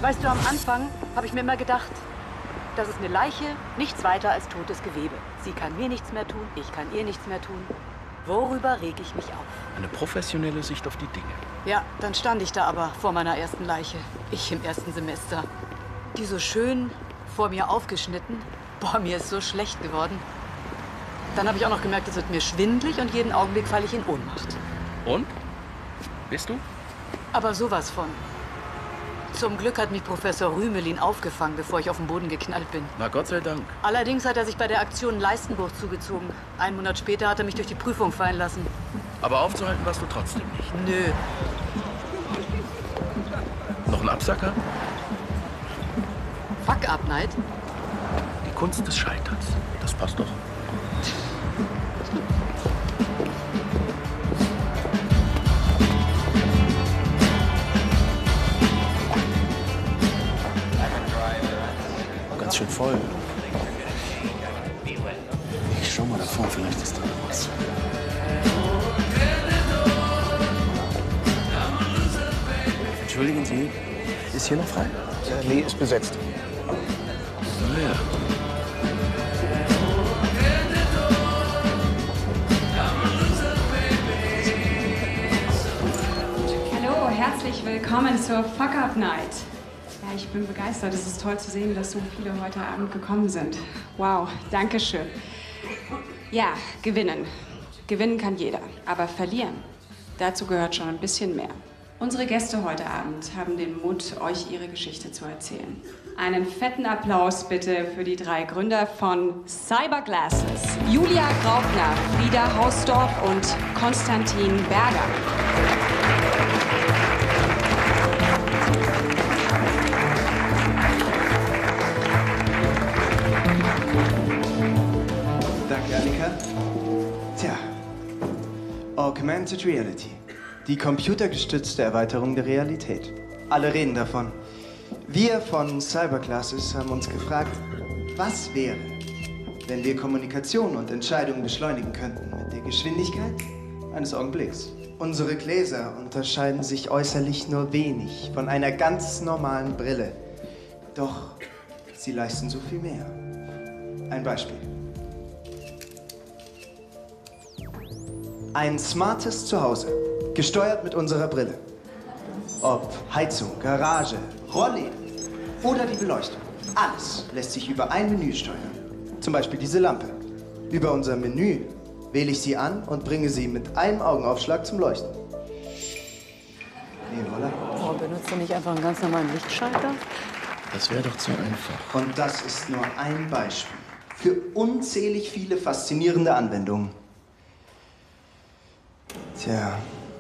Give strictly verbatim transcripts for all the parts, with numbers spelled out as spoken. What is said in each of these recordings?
Weißt du, am Anfang habe ich mir immer gedacht, das ist eine Leiche, nichts weiter als totes Gewebe. Sie kann mir nichts mehr tun, ich kann ihr nichts mehr tun. Worüber reg ich mich auf? Eine professionelle Sicht auf die Dinge. Ja, dann stand ich da aber vor meiner ersten Leiche. Ich im ersten Semester. Die so schön vor mir aufgeschnitten. Boah, mir ist so schlecht geworden. Dann habe ich auch noch gemerkt, es wird mir schwindelig und jeden Augenblick falle ich in Ohnmacht. Und? Bist du? Aber sowas von. Zum Glück hat mich Professor Rümelin aufgefangen, bevor ich auf den Boden geknallt bin. Na Gott sei Dank. Allerdings hat er sich bei der Aktion Leistenbruch zugezogen. Einen Monat später hat er mich durch die Prüfung fallen lassen. Aber aufzuhalten warst du trotzdem nicht. Nö. Noch ein Absacker? Fuck-up-Night? Die Kunst des Scheiterns. Das passt doch. Ganz schön voll. Ich schau mal davor, vielleicht ist da was. Entschuldigen Sie, ist hier noch frei? Äh, nee, ist besetzt. Naja. Hallo, herzlich willkommen zur Fuck-Up-Night. Ja, ich bin begeistert. Es ist toll zu sehen, dass so viele heute Abend gekommen sind. Wow, danke schön. Ja, gewinnen. Gewinnen kann jeder, aber verlieren, dazu gehört schon ein bisschen mehr. Unsere Gäste heute Abend haben den Mut, euch ihre Geschichte zu erzählen. Einen fetten Applaus bitte für die drei Gründer von Cyberglasses. Julia Graupner, Frieda Hausdorf und Konstantin Berger. Danke, Annika. Tja, Augmented Reality. Die computergestützte Erweiterung der Realität. Alle reden davon. Wir von Cyberglasses haben uns gefragt, was wäre, wenn wir Kommunikation und Entscheidungen beschleunigen könnten mit der Geschwindigkeit eines Augenblicks. Unsere Gläser unterscheiden sich äußerlich nur wenig von einer ganz normalen Brille. Doch sie leisten so viel mehr. Ein Beispiel. Ein smartes Zuhause, gesteuert mit unserer Brille. Ob Heizung, Garage, Rollläden oder die Beleuchtung. Alles lässt sich über ein Menü steuern. Zum Beispiel diese Lampe. Über unser Menü wähle ich sie an und bringe sie mit einem Augenaufschlag zum Leuchten. Et voilà. Warum benutzt du nicht einfach einen ganz normalen Lichtschalter? Das wäre doch zu einfach. Und das ist nur ein Beispiel für unzählig viele faszinierende Anwendungen. Tja.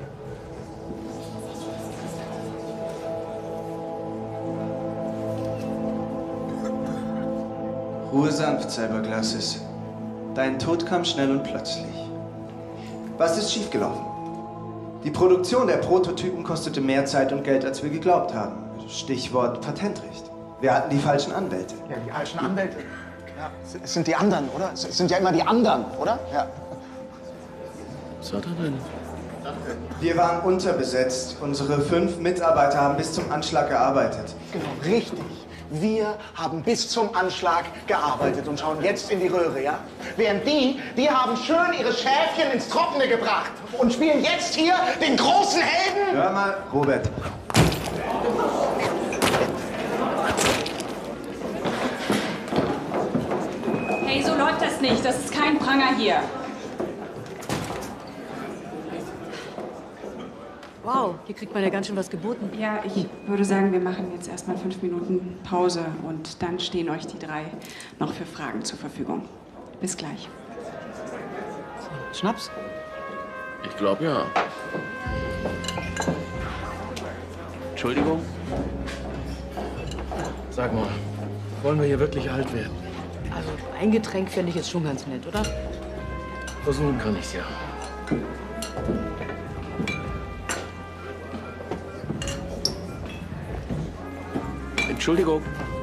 Ruhe sanft, Cyberglasses. Dein Tod kam schnell und plötzlich. Was ist schiefgelaufen? Die Produktion der Prototypen kostete mehr Zeit und Geld, als wir geglaubt haben. Stichwort Patentrecht. Wir hatten die falschen Anwälte. Ja, die falschen Anwälte. Ja, es sind die anderen, oder? Es sind ja immer die anderen, oder? Ja. Was hat er denn? Wir waren unterbesetzt. Unsere fünf Mitarbeiter haben bis zum Anschlag gearbeitet. Genau, richtig. Wir haben bis zum Anschlag gearbeitet und schauen jetzt in die Röhre, ja? Während die, die haben schön ihre Schäfchen ins Trockene gebracht und spielen jetzt hier den großen Helden. Hör mal, Robert. Hey, so läuft das nicht. Das ist kein Pranger hier. Wow, hier kriegt man ja ganz schön was geboten. Ja, ich würde sagen, wir machen jetzt erstmal fünf Minuten Pause und dann stehen euch die drei noch für Fragen zur Verfügung. Bis gleich. Schnaps? Ich glaube ja. Entschuldigung. Sag mal, wollen wir hier wirklich alt werden? Also ein Getränk fände ich jetzt schon ganz nett, oder? Versuchen kann ich's ja. Entschuldigung.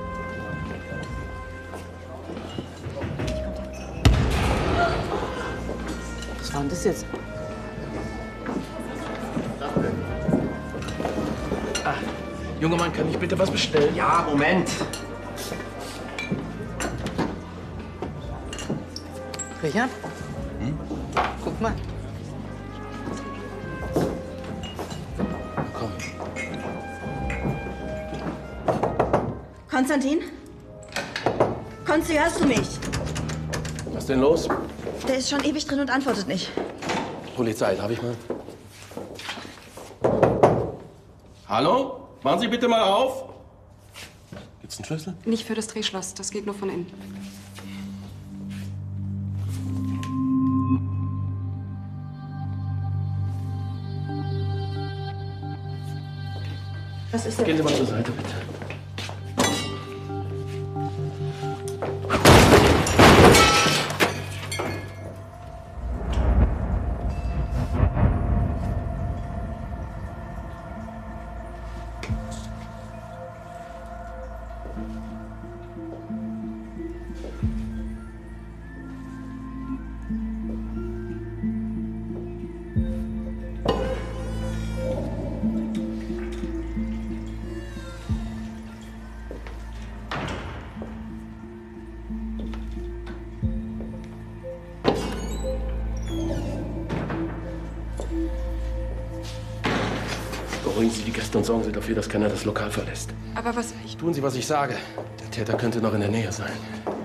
Was war denn das jetzt? Ah, Junger Mann, kann ich bitte was bestellen? Ja, Moment. Richard? Hm? Guck mal. Komm. Konstantin? Konsti, hörst du mich? Was denn los? Der ist schon ewig drin und antwortet nicht. Polizei, darf ich mal? Hallo? Machen Sie bitte mal auf. Gibt's einen Schlüssel? Nicht für das Drehschloss, das geht nur von innen. Was ist denn? Gehen Sie mal zur Seite, bitte. Beruhigen Sie die Gäste und sorgen Sie dafür, dass keiner das Lokal verlässt. Aber was ich... Tun Sie, was ich sage. Der Täter könnte noch in der Nähe sein.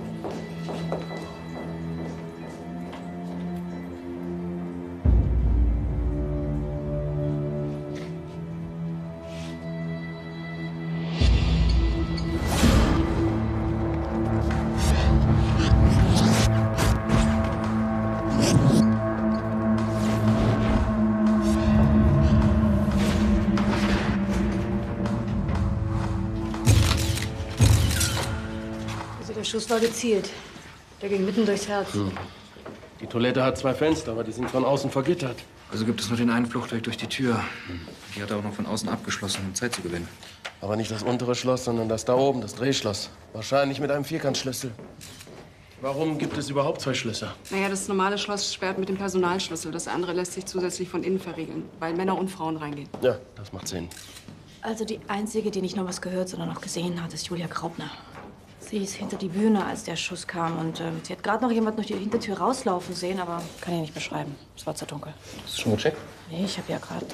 Der Schuss war gezielt. Der ging mitten durchs Herz. Hm. Die Toilette hat zwei Fenster, aber die sind von außen vergittert. Also gibt es nur den einen Fluchtweg durch die Tür. Die hat er auch noch von außen abgeschlossen, um Zeit zu gewinnen. Aber nicht das untere Schloss, sondern das da oben, das Drehschloss. Wahrscheinlich mit einem Vierkantschlüssel. Warum gibt es überhaupt zwei Schlösser? Naja, das normale Schloss sperrt mit dem Personalschlüssel. Das andere lässt sich zusätzlich von innen verriegeln, weil Männer und Frauen reingehen. Ja, das macht Sinn. Also die Einzige, die nicht nur was gehört, sondern auch gesehen hat, ist Julia Graupner. Sie ist hinter die Bühne, als der Schuss kam. Und äh, sie hat gerade noch jemand durch die Hintertür rauslaufen sehen, aber kann ich nicht beschreiben. Es war zu dunkel. Hast du schon gecheckt? Nee, ich habe ja gerade...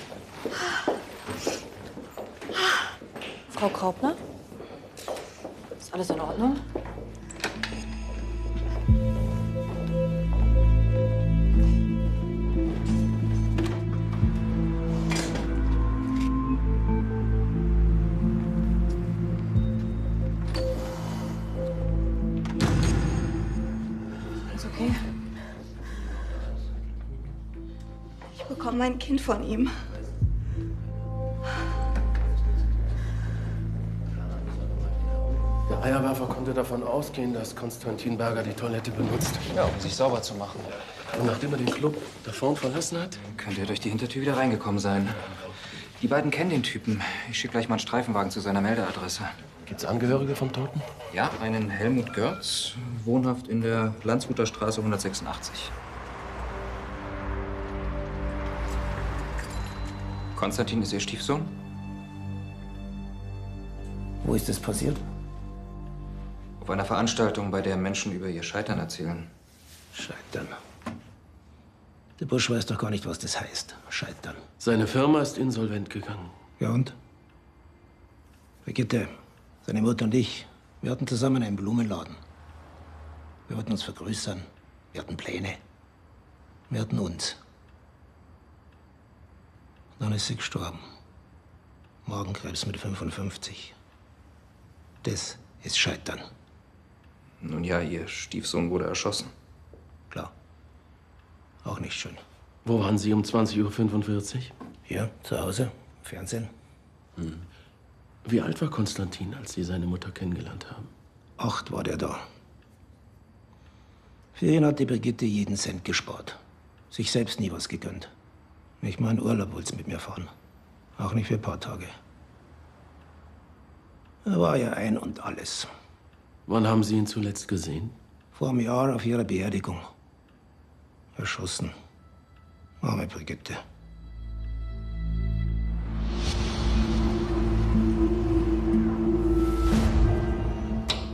Frau Graupner? Ist alles in Ordnung? Okay. Ich bekomme mein Kind von ihm. Der Eierwerfer konnte davon ausgehen, dass Konstantin Berger die Toilette benutzt. Ja, um sich sauber zu machen. Und nachdem er den Club da vorn verlassen hat? Könnte er durch die Hintertür wieder reingekommen sein. Die beiden kennen den Typen. Ich schicke gleich mal einen Streifenwagen zu seiner Meldeadresse. Gibt's Angehörige vom Toten? Ja, einen Helmut Görz, wohnhaft in der Landshuter Straße hundertsechsundachtzig. Konstantin ist Ihr Stiefsohn? Wo ist das passiert? Auf einer Veranstaltung, bei der Menschen über ihr Scheitern erzählen. Scheitern. Der Busch weiß doch gar nicht, was das heißt. Scheitern. Seine Firma ist insolvent gegangen. Ja und? Brigitte, seine Mutter und ich, wir hatten zusammen einen Blumenladen. Wir wollten uns vergrößern. Wir hatten Pläne. Wir hatten uns. Und dann ist sie gestorben. Magenkrebs mit fünfundfünfzig. Das ist Scheitern. Nun ja, Ihr Stiefsohn wurde erschossen. Klar. Auch nicht schön. Wo waren Sie um zwanzig Uhr fünfundvierzig? Hier, zu Hause, im Fernsehen. Hm. Wie alt war Konstantin, als Sie seine Mutter kennengelernt haben? Acht war der da. Für ihn hat die Brigitte jeden Cent gespart. Sich selbst nie was gegönnt. Nicht mal in Urlaub wollte sie mit mir fahren. Auch nicht für ein paar Tage. Er war ja ein und alles. Wann haben Sie ihn zuletzt gesehen? Vor einem Jahr auf ihrer Beerdigung. Erschossen. Arme Brigitte.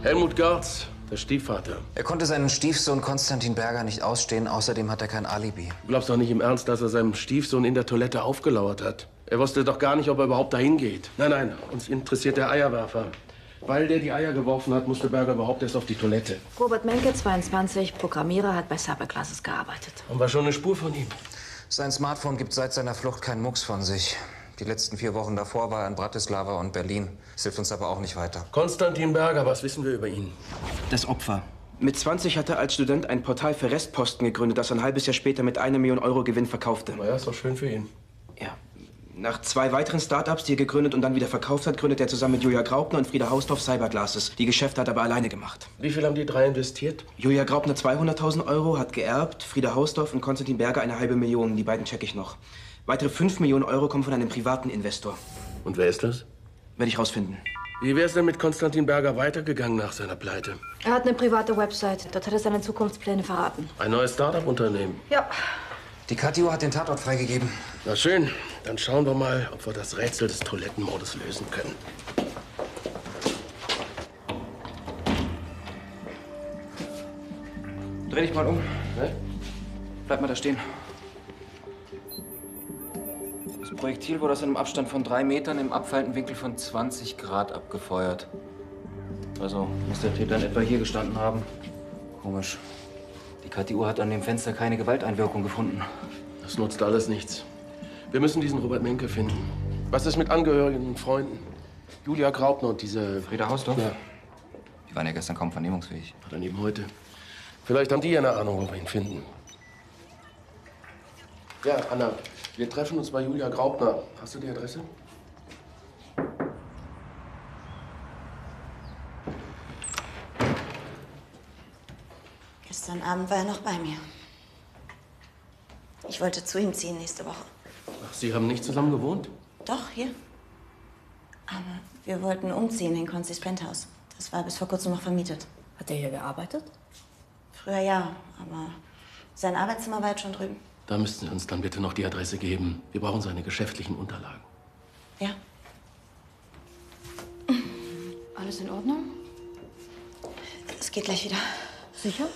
Helmut Görz, der Stiefvater. Er konnte seinen Stiefsohn Konstantin Berger nicht ausstehen. Außerdem hat er kein Alibi. Du glaubst doch nicht im Ernst, dass er seinem Stiefsohn in der Toilette aufgelauert hat. Er wusste doch gar nicht, ob er überhaupt dahin geht. Nein, nein, uns interessiert der Eierwerfer. Weil der die Eier geworfen hat, musste Berger überhaupt erst auf die Toilette. Robert Menke, zweiundzwanzig, Programmierer, hat bei Cyberclasses gearbeitet. Haben wir schon eine Spur von ihm? Sein Smartphone gibt seit seiner Flucht keinen Mucks von sich. Die letzten vier Wochen davor war er in Bratislava und Berlin. Das hilft uns aber auch nicht weiter. Konstantin Berger, was wissen wir über ihn? Das Opfer. Mit zwanzig hat er als Student ein Portal für Restposten gegründet, das ein halbes Jahr später mit einer Million Euro Gewinn verkaufte. Na ja, ist doch schön für ihn. Ja. Nach zwei weiteren Startups, die er gegründet und dann wieder verkauft hat, gründet er zusammen mit Julia Graupner und Frieda Hausdorff Cyberglasses. Die Geschäfte hat er aber alleine gemacht. Wie viel haben die drei investiert? Julia Graupner zweihunderttausend Euro, hat geerbt. Frieda Hausdorff und Konstantin Berger eine halbe Million. Die beiden checke ich noch. Weitere fünf Millionen Euro kommen von einem privaten Investor. Und wer ist das? Werde ich rausfinden. Wie wäre es denn mit Konstantin Berger weitergegangen nach seiner Pleite? Er hat eine private Website. Dort hat er seine Zukunftspläne verraten. Ein neues Start-up-Unternehmen? Ja. Die K T U hat den Tatort freigegeben. Na schön, dann schauen wir mal, ob wir das Rätsel des Toilettenmordes lösen können. Dreh dich mal um. Ne? Bleib mal da stehen. Das Projektil wurde aus einem Abstand von drei Metern im abfallenden Winkel von zwanzig Grad abgefeuert. Also muss der Täter in etwa hier gestanden haben. Komisch. Die K T U hat an dem Fenster keine Gewalteinwirkung gefunden. Das nutzt alles nichts. Wir müssen diesen Robert Menke finden. Was ist mit Angehörigen und Freunden? Julia Graupner und diese... Frieda Hausdorff? Ja. Die waren ja gestern kaum vernehmungsfähig. Dann eben heute. Vielleicht haben die ja eine Ahnung, wo wir ihn finden. Ja, Anna, wir treffen uns bei Julia Graupner. Hast du die Adresse? Gestern Abend war er noch bei mir. Ich wollte zu ihm ziehen nächste Woche. Ach, Sie haben nicht zusammen gewohnt? Doch, hier. Aber wir wollten umziehen in Concis Penthouse. Das war bis vor kurzem noch vermietet. Hat er hier gearbeitet? Früher ja, aber sein Arbeitszimmer war jetzt schon drüben. Da müssten Sie uns dann bitte noch die Adresse geben. Wir brauchen seine geschäftlichen Unterlagen. Ja. Alles in Ordnung? Es geht gleich wieder. Sicher?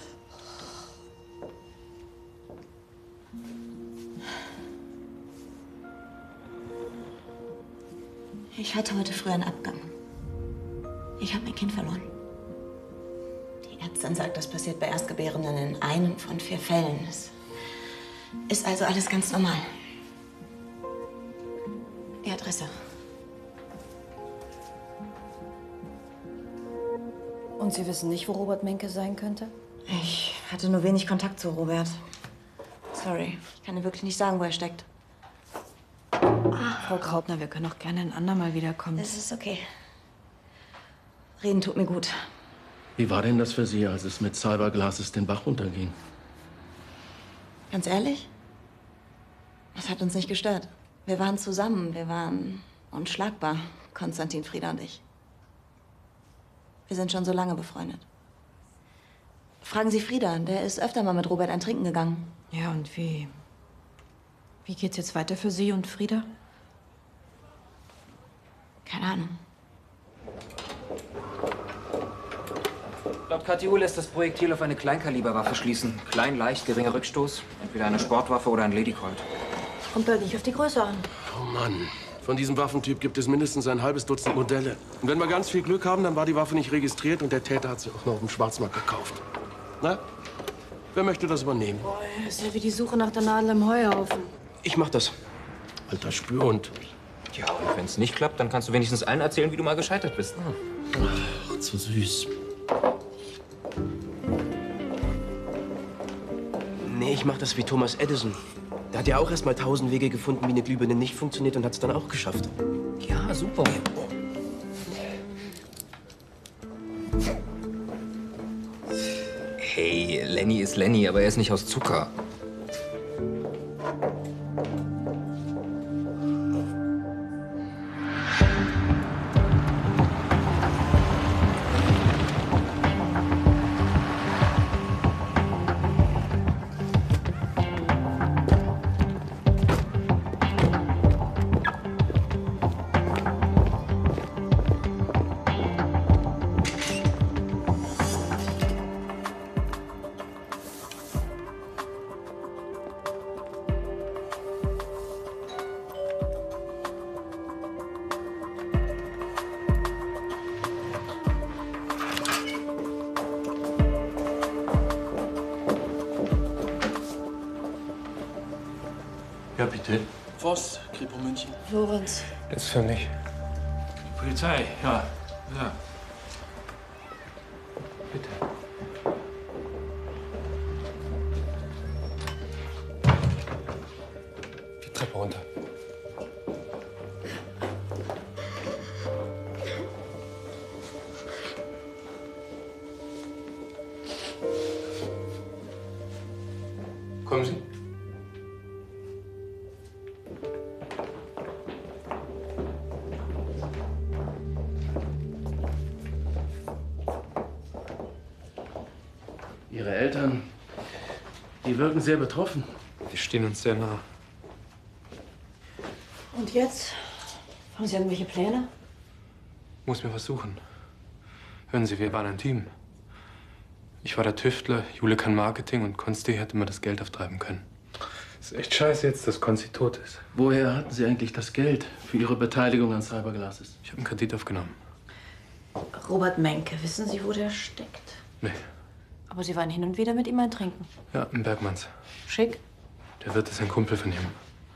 Ich hatte heute früh einen Abgang. Ich habe mein Kind verloren. Die Ärztin sagt, das passiert bei Erstgebärenden in einem von vier Fällen. Es ist also alles ganz normal. Die Adresse. Und Sie wissen nicht, wo Robert Menke sein könnte? Ich hatte nur wenig Kontakt zu Robert. Sorry, ich kann dir wirklich nicht sagen, wo er steckt. Ach, Frau Graupner, wir können auch gerne ein andermal wiederkommen. Es ist okay. Reden tut mir gut. Wie war denn das für Sie, als es mit Cyberglasses den Bach runterging? Ganz ehrlich? Das hat uns nicht gestört. Wir waren zusammen, wir waren unschlagbar, Konstantin, Frieda und ich. Wir sind schon so lange befreundet. Fragen Sie Frieda, der ist öfter mal mit Robert ein Trinken gegangen. Ja, und wie? Wie geht's jetzt weiter für Sie und Frieda? Keine Ahnung. Laut K T U lässt das Projektil auf eine Kleinkaliberwaffe schließen. Klein, leicht, geringer Rückstoß. Entweder eine Sportwaffe oder ein Lady Colt. Kommt halt nicht auf die Größe an. Oh Mann, von diesem Waffentyp gibt es mindestens ein halbes Dutzend Modelle. Und wenn wir ganz viel Glück haben, dann war die Waffe nicht registriert und der Täter hat sie auch noch auf dem Schwarzmarkt gekauft. Na? Wer möchte das übernehmen? Boah, das ist ja wie die Suche nach der Nadel im Heuhaufen. Ich mach das. Alter Spürhund. Ja, und wenn es nicht klappt, dann kannst du wenigstens allen erzählen, wie du mal gescheitert bist. Ach, zu süß. Nee, ich mach das wie Thomas Edison. Der hat ja auch erst mal tausend Wege gefunden, wie eine Glühbirne nicht funktioniert und hat es dann auch geschafft. Ja, super. Hey, Lenny ist Lenny, aber er ist nicht aus Zucker. Ja, bitte. Voss, Kripo München. Lorenz. Das ist für mich. Polizei, ja. Ja. Bitte. Die Treppe runter. Kommen Sie. Ihre Eltern, die wirken sehr betroffen. Die stehen uns sehr nah. Und jetzt? Haben Sie irgendwelche Pläne? Muss mir was suchen. Hören Sie, wir waren ein Team. Ich war der Tüftler, Jule kann Marketing und Konsti hätte mir das Geld auftreiben können. Ist echt scheiße jetzt, dass Konsti tot ist. Woher hatten Sie eigentlich das Geld für Ihre Beteiligung an Cyberglasses? Ich habe einen Kredit aufgenommen. Robert Menke, wissen Sie, wo der steckt? Nee. Aber Sie waren hin und wieder mit ihm ein Trinken. Ja, im Bergmanns. Schick. Der Wirt ist ein Kumpel von ihm.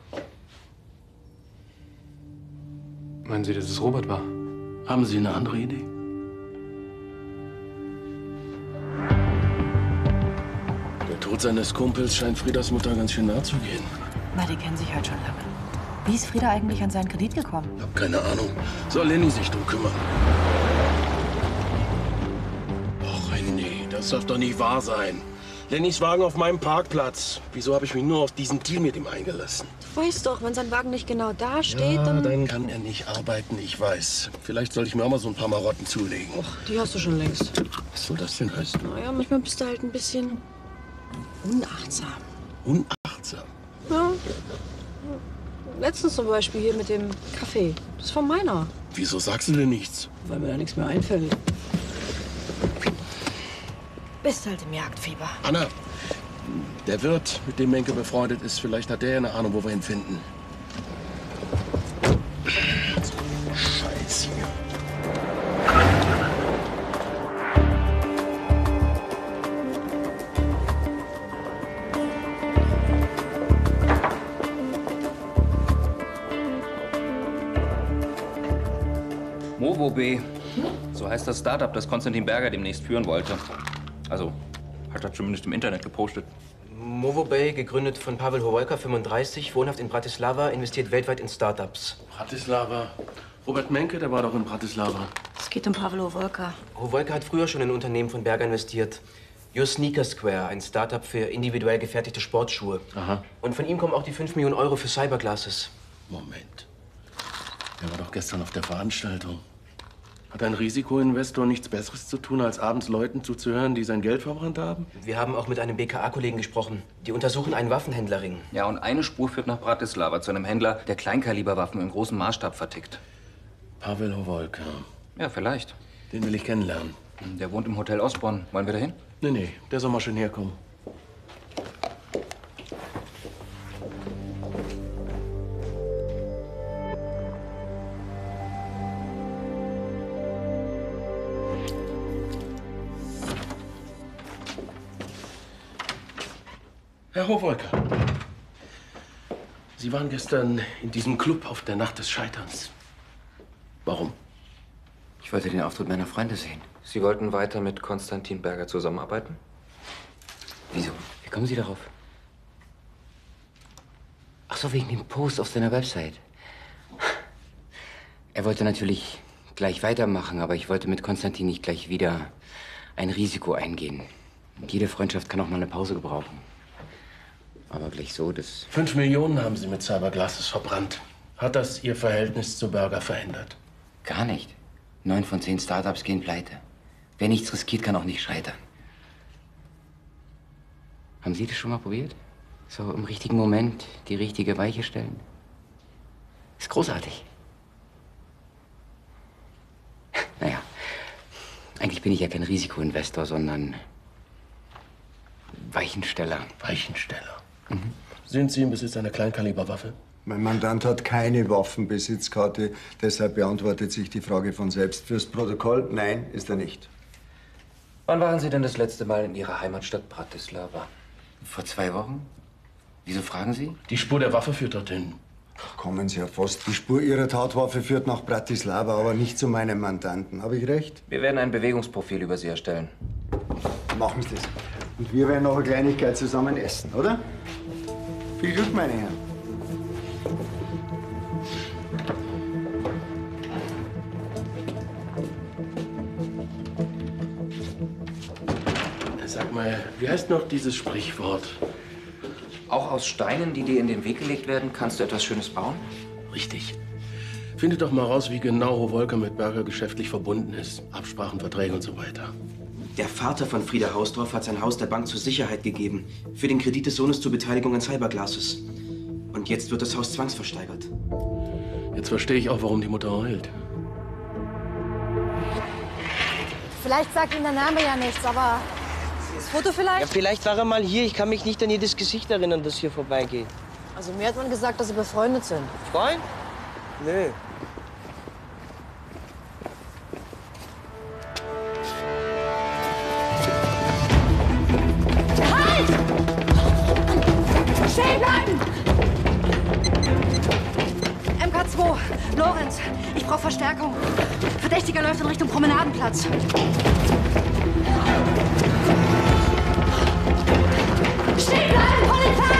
Meinen Sie, dass es Robert war? Haben Sie eine andere Idee? Der Tod seines Kumpels scheint Friedas Mutter ganz schön nahe zu gehen. Na, die kennen sich halt schon lange. Wie ist Frieda eigentlich an seinen Kredit gekommen? Ich hab keine Ahnung. Soll Lenny sich drum kümmern? Och, René, das darf doch nicht wahr sein. Lennys Wagen auf meinem Parkplatz. Wieso habe ich mich nur auf diesen Deal mit ihm eingelassen? Du weißt doch, wenn sein Wagen nicht genau da steht, Ja, dann... dann kann er nicht arbeiten, ich weiß. Vielleicht sollte ich mir auch mal so ein paar Marotten zulegen. Och, die hast du schon längst. Was soll das denn heißen? Naja, manchmal bist du halt ein bisschen unachtsam. Unachtsam? Ja. Letztens zum Beispiel hier mit dem Kaffee. Das ist von meiner. Wieso sagst du denn nichts? Weil mir da nichts mehr einfällt. Bist halt im Jagdfieber. Anna, der Wirt, mit dem Menke befreundet ist, vielleicht hat der ja eine Ahnung, wo wir ihn finden. So ein Scheiß hier. Movobe. So heißt das Startup, das Konstantin Berger demnächst führen wollte. Also, hat er zumindest im Internet gepostet. Movobay, gegründet von Pavel Hovolka, fünfunddreißig, wohnhaft in Bratislava, investiert weltweit in Startups. Bratislava. Robert Menke, der war doch in Bratislava. Es geht um Pavel Hovolka. Hovolka hat früher schon in Unternehmen von Berger investiert. Your Sneaker Square, ein Startup für individuell gefertigte Sportschuhe. Aha. Und von ihm kommen auch die fünf Millionen Euro für Cyberglasses. Moment. Der war doch gestern auf der Veranstaltung. Hat ein Risikoinvestor nichts Besseres zu tun, als abends Leuten zuzuhören, die sein Geld verbrannt haben? Wir haben auch mit einem B K A-Kollegen gesprochen. Die untersuchen einen Waffenhändlerring. Ja, und eine Spur führt nach Bratislava zu einem Händler, der Kleinkaliberwaffen im großen Maßstab vertickt. Pavel Hovolka. Ja, vielleicht. Den will ich kennenlernen. Der wohnt im Hotel Osborn. Wollen wir da hin? Nee, nee, der soll mal schön herkommen. Herr Hovolka, Sie waren gestern in diesem Club auf der Nacht des Scheiterns. Warum? Ich wollte den Auftritt meiner Freunde sehen. Sie wollten weiter mit Konstantin Berger zusammenarbeiten? Wieso? Wie kommen Sie darauf? Ach so, wegen dem Post auf seiner Website. Er wollte natürlich gleich weitermachen, aber ich wollte mit Konstantin nicht gleich wieder ein Risiko eingehen. Jede Freundschaft kann auch mal eine Pause gebrauchen. Aber gleich so, das... Fünf Millionen haben Sie mit Cyberglasses verbrannt. Hat das Ihr Verhältnis zu Berger verändert? Gar nicht. Neun von zehn Startups gehen pleite. Wer nichts riskiert, kann auch nicht scheitern. Haben Sie das schon mal probiert? So im richtigen Moment die richtige Weiche stellen? Ist großartig. Naja, eigentlich bin ich ja kein Risikoinvestor, sondern Weichensteller. Weichensteller? Mhm. Sind Sie im Besitz einer Kleinkaliberwaffe? Mein Mandant hat keine Waffenbesitzkarte, deshalb beantwortet sich die Frage von selbst. Fürs Protokoll, nein, ist er nicht. Wann waren Sie denn das letzte Mal in Ihrer Heimatstadt Bratislava? Vor zwei Wochen? Wieso fragen Sie? Die Spur der Waffe führt dorthin. Kommen Sie, Herr Voss. Die Spur Ihrer Tatwaffe führt nach Bratislava, aber nicht zu meinem Mandanten. Habe ich recht? Wir werden ein Bewegungsprofil über Sie erstellen. Machen Sie das. Und wir werden noch eine Kleinigkeit zusammen essen, oder? Viel Glück, meine Herren. Sag mal, wie heißt noch dieses Sprichwort? Auch aus Steinen, die dir in den Weg gelegt werden, kannst du etwas Schönes bauen? Richtig. Finde doch mal raus, wie genau Hovolka mit Berger geschäftlich verbunden ist. Absprachen, Verträge und so weiter. Der Vater von Frieda Hausdorff hat sein Haus der Bank zur Sicherheit gegeben. Für den Kredit des Sohnes zur Beteiligung an Cyberglasses. Und jetzt wird das Haus zwangsversteigert. Jetzt verstehe ich auch, warum die Mutter heult. Vielleicht sagt Ihnen der Name ja nichts, aber das Foto vielleicht? Ja, vielleicht war er mal hier. Ich kann mich nicht an jedes Gesicht erinnern, das hier vorbeigeht. Also mir hat man gesagt, dass Sie befreundet sind. Freund? Nö. Halt! Stehen bleiben! M K zwei, Lorenz, ich brauche Verstärkung. Verdächtiger läuft in Richtung Promenadenplatz. Stehen bleiben, Polizei!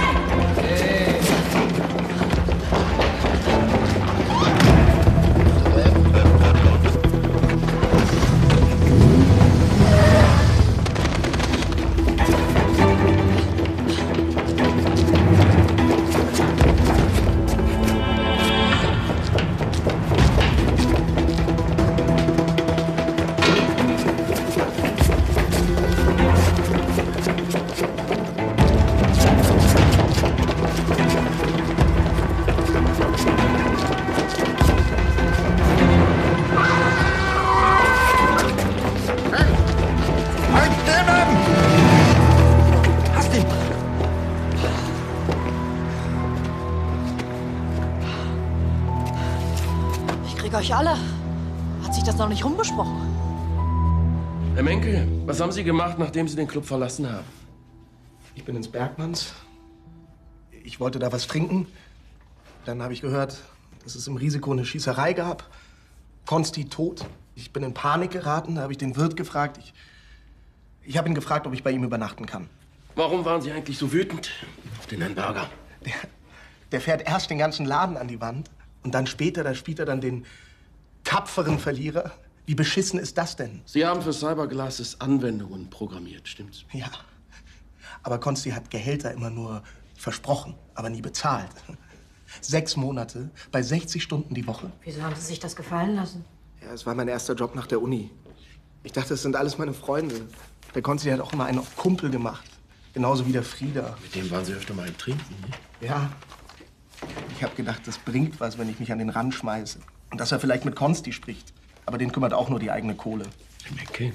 Euch alle. Hat sich das noch nicht rumgesprochen? Herr Menke, was haben Sie gemacht, nachdem Sie den Club verlassen haben? Ich bin ins Bergmanns. Ich wollte da was trinken. Dann habe ich gehört, dass es im Risiko eine Schießerei gab. Konsti tot. Ich bin in Panik geraten. Da habe ich den Wirt gefragt. Ich, ich habe ihn gefragt, ob ich bei ihm übernachten kann. Warum waren Sie eigentlich so wütend auf den Herrn Berger? Der, der fährt erst den ganzen Laden an die Wand. Und dann später, da spielt er dann den tapferen Verlierer. Wie beschissen ist das denn? Sie haben für Cyberglasses Anwendungen programmiert, stimmt's? Ja. Aber Konsti hat Gehälter immer nur versprochen, aber nie bezahlt. Sechs Monate bei sechzig Stunden die Woche. Wieso haben Sie sich das gefallen lassen? Ja, es war mein erster Job nach der Uni. Ich dachte, das sind alles meine Freunde. Der Konsti hat auch immer einen auf Kumpel gemacht. Genauso wie der Frieda. Mit dem waren Sie öfter mal im Trinken, ne? Ja. Ich habe gedacht, das bringt was, wenn ich mich an den Rand schmeiße. Und dass er vielleicht mit Konsti spricht. Aber den kümmert auch nur die eigene Kohle. Herr Menke,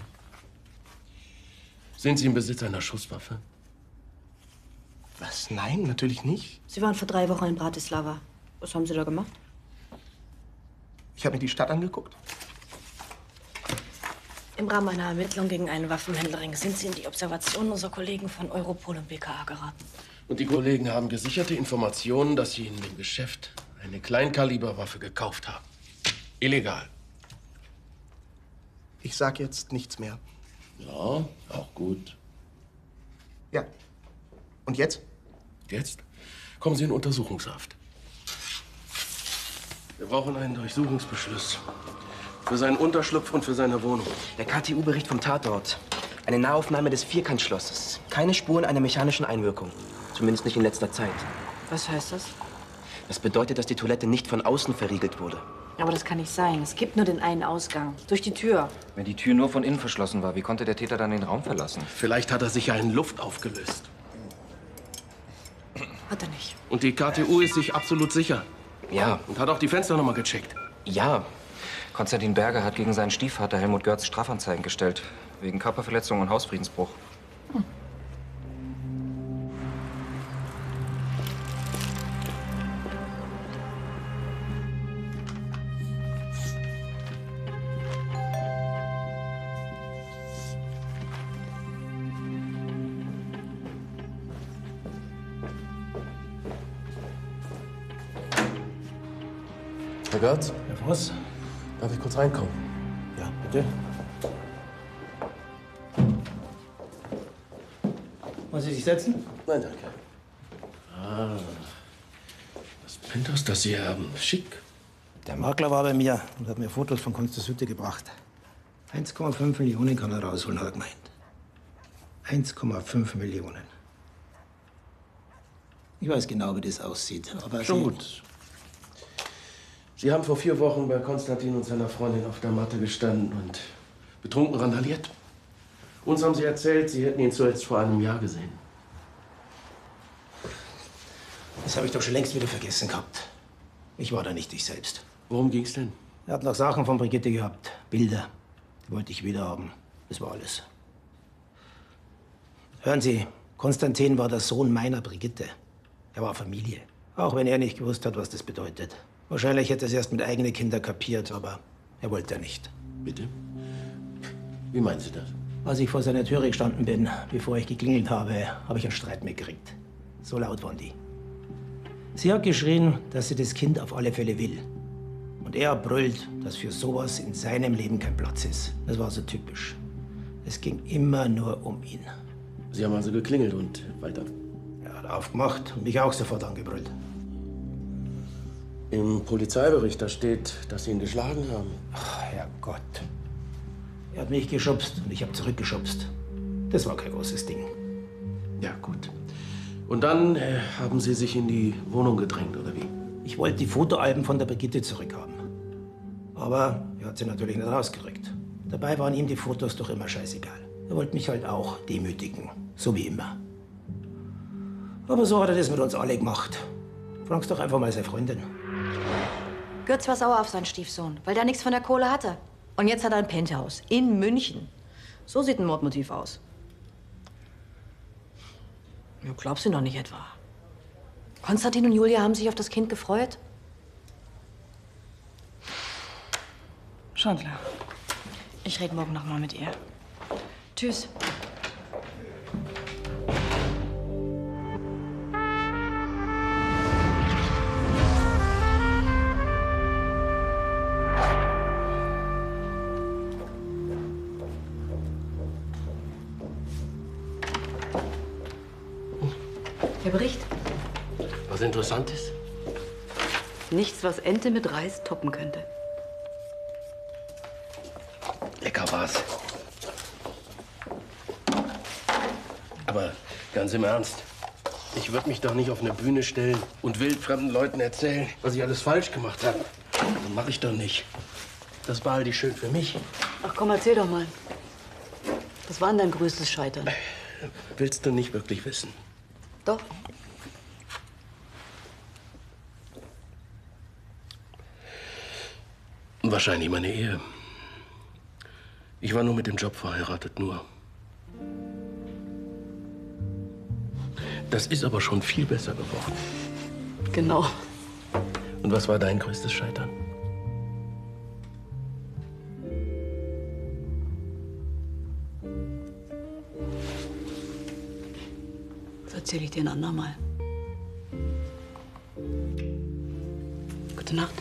sind Sie im Besitz einer Schusswaffe? Was? Nein, natürlich nicht. Sie waren vor drei Wochen in Bratislava. Was haben Sie da gemacht? Ich habe mir die Stadt angeguckt. Im Rahmen einer Ermittlung gegen einen Waffenhändlerring sind Sie in die Observation unserer Kollegen von Europol und B K A geraten. Und die Kollegen haben gesicherte Informationen, dass Sie in dem Geschäft eine Kleinkaliberwaffe gekauft haben. Illegal. Ich sag jetzt nichts mehr. Ja, auch gut. Ja. Und jetzt? Jetzt kommen Sie in Untersuchungshaft. Wir brauchen einen Durchsuchungsbeschluss. Für seinen Unterschlupf und für seine Wohnung. Der K T U-Bericht vom Tatort. Eine Nahaufnahme des Vierkantschlosses. Keine Spuren einer mechanischen Einwirkung. Zumindest nicht in letzter Zeit. Was heißt das? Das bedeutet, dass die Toilette nicht von außen verriegelt wurde. Aber das kann nicht sein. Es gibt nur den einen Ausgang. Durch die Tür. Wenn die Tür nur von innen verschlossen war, wie konnte der Täter dann den Raum verlassen? Vielleicht hat er sich ja in Luft aufgelöst. Hat er nicht. Und die K T U ist sich absolut sicher. Ja. Und hat auch die Fenster noch mal gecheckt. Ja. Konstantin Berger hat gegen seinen Stiefvater Helmut Görz Strafanzeigen gestellt. Wegen Körperverletzung und Hausfriedensbruch. Hm. Herr Götz? Herr Voss? Darf ich kurz reinkommen? Ja, bitte. Wollen Sie sich setzen? Nein, danke. Ah, das Penthouse, das Sie haben. Schick. Der Makler war bei mir und hat mir Fotos von Konstanz Hütte gebracht. eins Komma fünf Millionen kann er rausholen, hat er gemeint. eins Komma fünf Millionen. Ich weiß genau, wie das aussieht. Aber Schon Sie- gut. Sie haben vor vier Wochen bei Konstantin und seiner Freundin auf der Matte gestanden und betrunken randaliert. Uns haben Sie erzählt, Sie hätten ihn zuletzt vor einem Jahr gesehen. Das habe ich doch schon längst wieder vergessen gehabt. Ich war da nicht ich selbst. Worum ging's denn? Er hat noch Sachen von Brigitte gehabt. Bilder. Die wollte ich wieder haben. Das war alles. Hören Sie, Konstantin war der Sohn meiner Brigitte. Er war Familie. Auch wenn er nicht gewusst hat, was das bedeutet. Wahrscheinlich hätte er es erst mit eigenen Kindern kapiert, aber er wollte ja nicht. Bitte? Wie meinen Sie das? Als ich vor seiner Türe gestanden bin, bevor ich geklingelt habe, habe ich einen Streit mitgekriegt. So laut waren die. Sie hat geschrien, dass sie das Kind auf alle Fälle will. Und er brüllt, dass für sowas in seinem Leben kein Platz ist. Das war so typisch. Es ging immer nur um ihn. Sie haben also geklingelt und weiter? Er hat aufgemacht und mich auch sofort angebrüllt. Im Polizeibericht, da steht, dass Sie ihn geschlagen haben. Ach, Herrgott. Er hat mich geschubst und ich habe zurückgeschubst. Das war kein großes Ding. Ja, gut. Und dann äh, haben Sie sich in die Wohnung gedrängt, oder wie? Ich wollte die Fotoalben von der Brigitte zurückhaben. Aber er hat sie natürlich nicht rausgekriegt. Dabei waren ihm die Fotos doch immer scheißegal. Er wollte mich halt auch demütigen. So wie immer. Aber so hat er das mit uns alle gemacht. Frag's doch einfach mal seine Freundin. Götz war sauer auf seinen Stiefsohn, weil der nichts von der Kohle hatte. Und jetzt hat er ein Penthouse in München. So sieht ein Mordmotiv aus. Du glaubst ihn doch nicht etwa. Konstantin und Julia haben sich auf das Kind gefreut? Schon klar. Ich rede morgen noch mal mit ihr. Tschüss. Der Bericht? Was Interessantes? Nichts, was Ente mit Reis toppen könnte. Lecker war's. Aber ganz im Ernst, ich würde mich doch nicht auf eine Bühne stellen und wildfremden Leuten erzählen, was ich alles falsch gemacht habe. Das mache ich doch nicht. Das behalte ich schön für mich. Ach komm, erzähl doch mal. Was war denn dein größtes Scheitern? Willst du nicht wirklich wissen? Doch. Wahrscheinlich meine Ehe. Ich war nur mit dem Job verheiratet, nur. Das ist aber schon viel besser geworden. Genau. Und was war dein größtes Scheitern? Das erzähle ich dir ein andermal. Gute Nacht.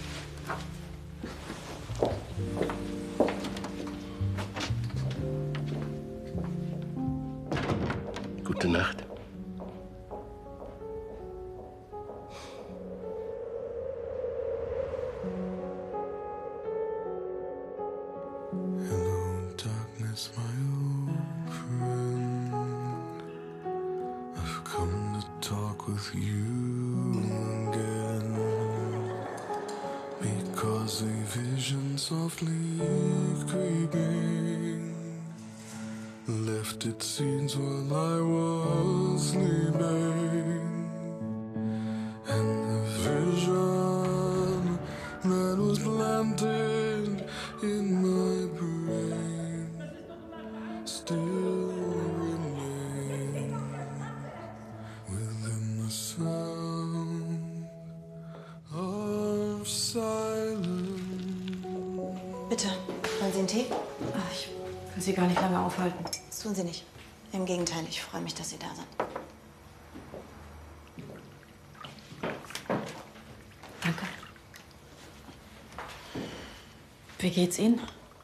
Gute Nacht. Hello, darkness, my old friend. I've come to talk with you again. Because a vision softly creeping left its seeds while I was sleeping. And the vision that was planted in my brain still remains within the sound of silence. Bitte, wollen Sie einen Tee? Ach, ich will Sie gar nicht lange aufhalten. Das tun Sie nicht. Im Gegenteil, ich freue mich, dass Sie da sind. Danke. Wie geht's Ihnen?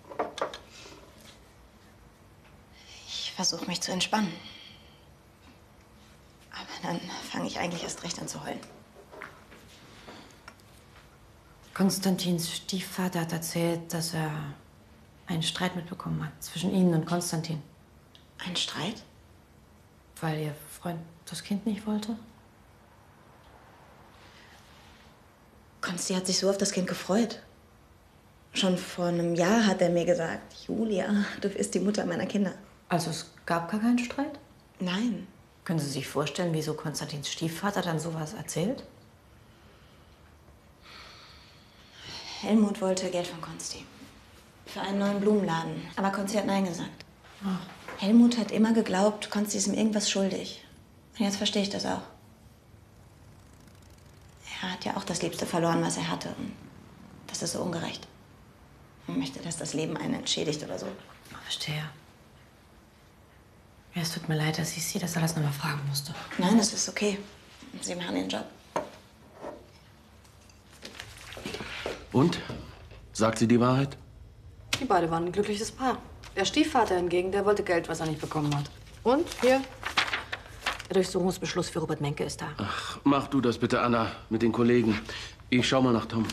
Ich versuche mich zu entspannen. Aber dann fange ich eigentlich erst recht an zu heulen. Konstantins Stiefvater hat erzählt, dass er einen Streit mitbekommen hat zwischen Ihnen und Konstantin. Ein Streit? Weil Ihr Freund das Kind nicht wollte? Konsti hat sich so auf das Kind gefreut. Schon vor einem Jahr hat er mir gesagt, Julia, du bist die Mutter meiner Kinder. Also es gab gar keinen Streit? Nein. Können Sie sich vorstellen, wieso Konstantins Stiefvater dann sowas erzählt? Helmut wollte Geld von Konsti. Für einen neuen Blumenladen. Aber Konsti hat Nein gesagt. Ach. Helmut hat immer geglaubt, Konsti ist ihm irgendwas schuldig. Und jetzt verstehe ich das auch. Er hat ja auch das Liebste verloren, was er hatte. Und das ist so ungerecht. Man möchte, dass das Leben einen entschädigt oder so. Verstehe. Ja, es tut mir leid, dass ich Sie das alles nochmal fragen musste. Nein, das ist okay. Sie machen Ihren Job. Und? Sagt sie die Wahrheit? Die beiden waren ein glückliches Paar. Der Stiefvater hingegen, der wollte Geld, was er nicht bekommen hat. Und hier, der Durchsuchungsbeschluss für Robert Menke ist da. Ach, mach du das bitte, Anna, mit den Kollegen. Ich schau mal nach Tom.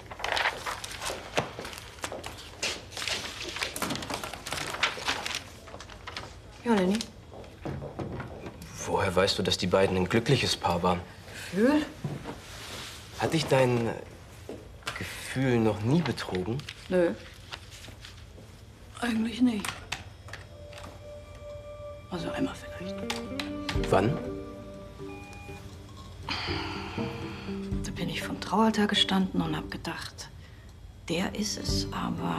Ja, Lenny? Woher weißt du, dass die beiden ein glückliches Paar waren? Gefühl? Hat dich dein Gefühl noch nie betrogen? Nö. Eigentlich nicht. Also einmal vielleicht. Wann? Da bin ich vom Traualtar gestanden und hab gedacht, der ist es, aber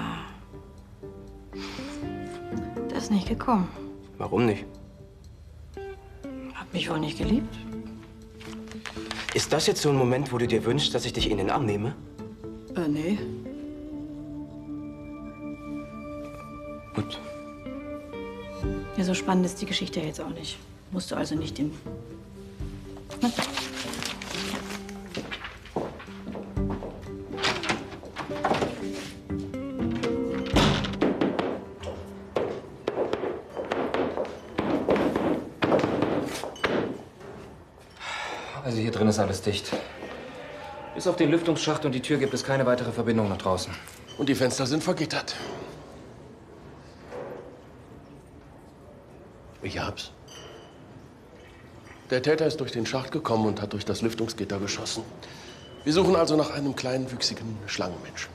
der ist nicht gekommen. Warum nicht? Hab mich wohl nicht geliebt. Ist das jetzt so ein Moment, wo du dir wünschst, dass ich dich in den Arm nehme? Äh, nee. Gut. Ja, so spannend ist die Geschichte jetzt auch nicht. Musst du also nicht den... Na? Also hier drin ist alles dicht. Bis auf den Lüftungsschacht und die Tür gibt es keine weitere Verbindung nach draußen. Und die Fenster sind vergittert. Ich hab's. Der Täter ist durch den Schacht gekommen und hat durch das Lüftungsgitter geschossen. Wir suchen also nach einem kleinen, wüchsigen Schlangenmenschen.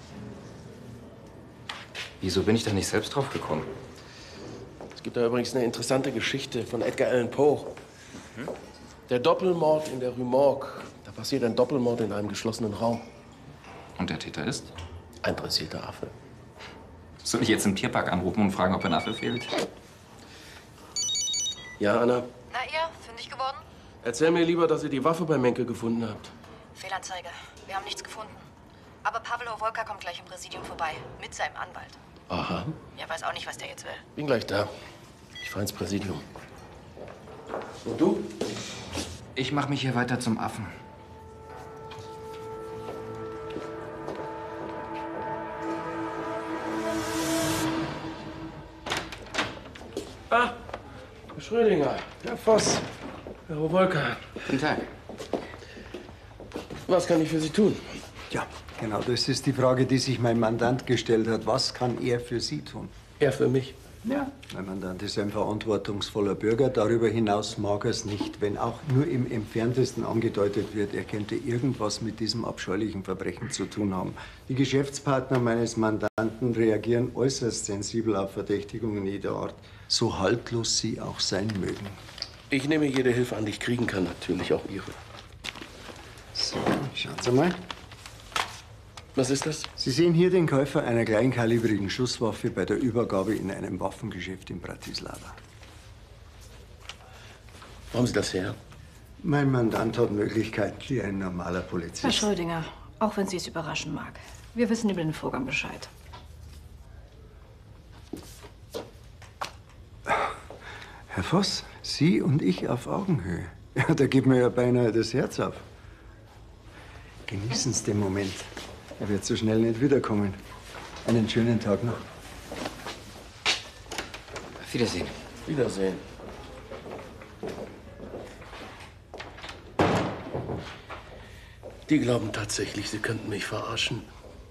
Wieso bin ich da nicht selbst drauf gekommen? Es gibt da übrigens eine interessante Geschichte von Edgar Allan Poe. Hm? Der Doppelmord in der Rue Morgue. Da passiert ein Doppelmord in einem geschlossenen Raum. Und der Täter ist? Ein dressierter Affe. Soll ich jetzt im Tierpark anrufen und fragen, ob ein Affe fehlt? Ja, Anna? Na ihr, fündig geworden? Erzähl mir lieber, dass ihr die Waffe bei Menke gefunden habt. Fehlanzeige. Wir haben nichts gefunden. Aber Pavel Owolka kommt gleich im Präsidium vorbei. Mit seinem Anwalt. Aha. Er weiß auch nicht, was der jetzt will. Bin gleich da. Ich fahr ins Präsidium. Und du? Ich mach mich hier weiter zum Affen. Ah, Herr Schrödinger, Herr Voss, Herr Owolka. Guten Tag. Was kann ich für Sie tun? Ja, genau, das ist die Frage, die sich mein Mandant gestellt hat. Was kann er für Sie tun? Er für mich. Ja. Mein Mandant ist ein verantwortungsvoller Bürger. Darüber hinaus mag er es nicht, wenn auch nur im Entferntesten angedeutet wird, er könnte irgendwas mit diesem abscheulichen Verbrechen zu tun haben. Die Geschäftspartner meines Mandanten reagieren äußerst sensibel auf Verdächtigungen jeder Art, so haltlos sie auch sein mögen. Ich nehme jede Hilfe an, die ich kriegen kann, natürlich auch Ihre. So, schauen Sie mal. Was ist das? Sie sehen hier den Käufer einer kleinkalibrigen Schusswaffe bei der Übergabe in einem Waffengeschäft in Bratislava. Wo haben Sie das her? Mein Mandant hat Möglichkeiten wie ein normaler Polizist. Herr Schrödinger, auch wenn Sie es überraschen mag. Wir wissen über den Vorgang Bescheid. Herr Voss, Sie und ich auf Augenhöhe. Ja, da geht mir ja beinahe das Herz auf. Genießen Sie den Moment. Er wird so schnell nicht wiederkommen. Einen schönen Tag noch. Auf Wiedersehen. Wiedersehen. Die glauben tatsächlich, sie könnten mich verarschen.